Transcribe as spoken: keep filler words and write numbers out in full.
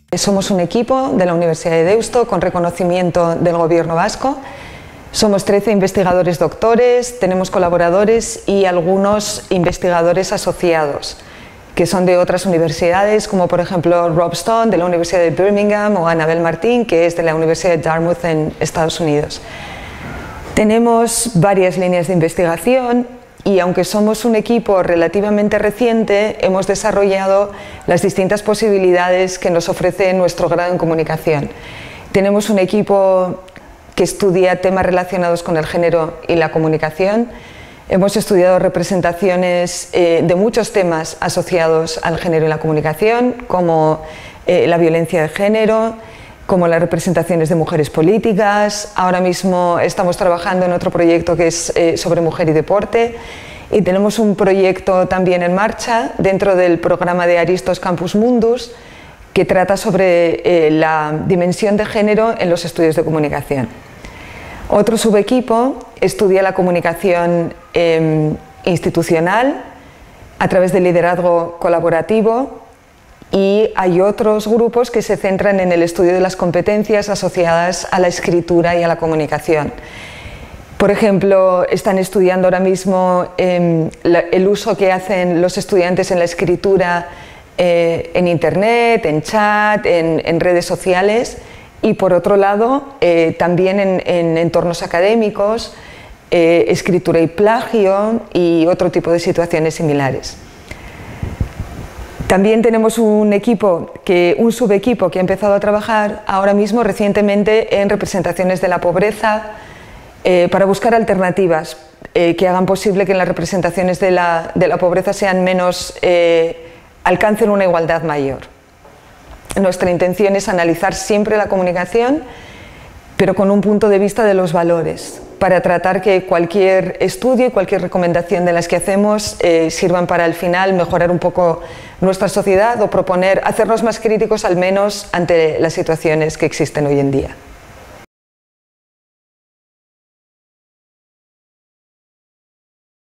Somos un equipo de la Universidad de Deusto con reconocimiento del Gobierno vasco. Somos trece investigadores doctores, tenemos colaboradores y algunos investigadores asociados que son de otras universidades, como por ejemplo Rob Stone de la Universidad de Birmingham o Annabel Martín, que es de la Universidad de Dartmouth en Estados Unidos. Tenemos varias líneas de investigación y aunque somos un equipo relativamente reciente, hemos desarrollado las distintas posibilidades que nos ofrece nuestro grado en comunicación. Tenemos un equipo que estudia temas relacionados con el género y la comunicación. Hemos estudiado representaciones eh, de muchos temas asociados al género y la comunicación, como eh, la violencia de género, como las representaciones de mujeres políticas. Ahora mismo estamos trabajando en otro proyecto que es eh, sobre mujer y deporte, y tenemos un proyecto también en marcha dentro del programa de Aristos Campus Mundus que trata sobre eh, la dimensión de género en los estudios de comunicación. Otro subequipo estudia la comunicación eh, institucional a través del liderazgo colaborativo, y hay otros grupos que se centran en el estudio de las competencias asociadas a la escritura y a la comunicación. Por ejemplo, están estudiando ahora mismo eh, la, el uso que hacen los estudiantes en la escritura eh, en internet, en chat, en, en redes sociales, y por otro lado eh, también en, en entornos académicos, eh, escritura y plagio y otro tipo de situaciones similares. También tenemos un equipo, que, un subequipo que ha empezado a trabajar ahora mismo recientemente en representaciones de la pobreza eh, para buscar alternativas eh, que hagan posible que las representaciones de la, de la pobreza sean menos, eh, alcancen una igualdad mayor. Nuestra intención es analizar siempre la comunicación, pero con un punto de vista de los valores, para tratar que cualquier estudio y cualquier recomendación de las que hacemos eh, sirvan para al final mejorar un poco nuestra sociedad o proponer, hacernos más críticos al menos ante las situaciones que existen hoy en día.